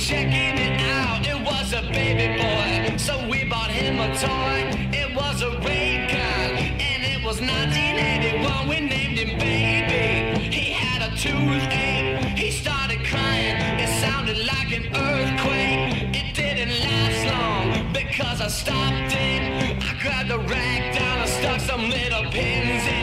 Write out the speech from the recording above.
checking it out. It was a baby boy, so we bought him a toy. It was a ray gun, and it was 1981. We named him Baby. He had a toothache. He started crying. It sounded like an earthquake. It didn't last long because I stopped it. I grabbed a rag down and stuck some little pins in.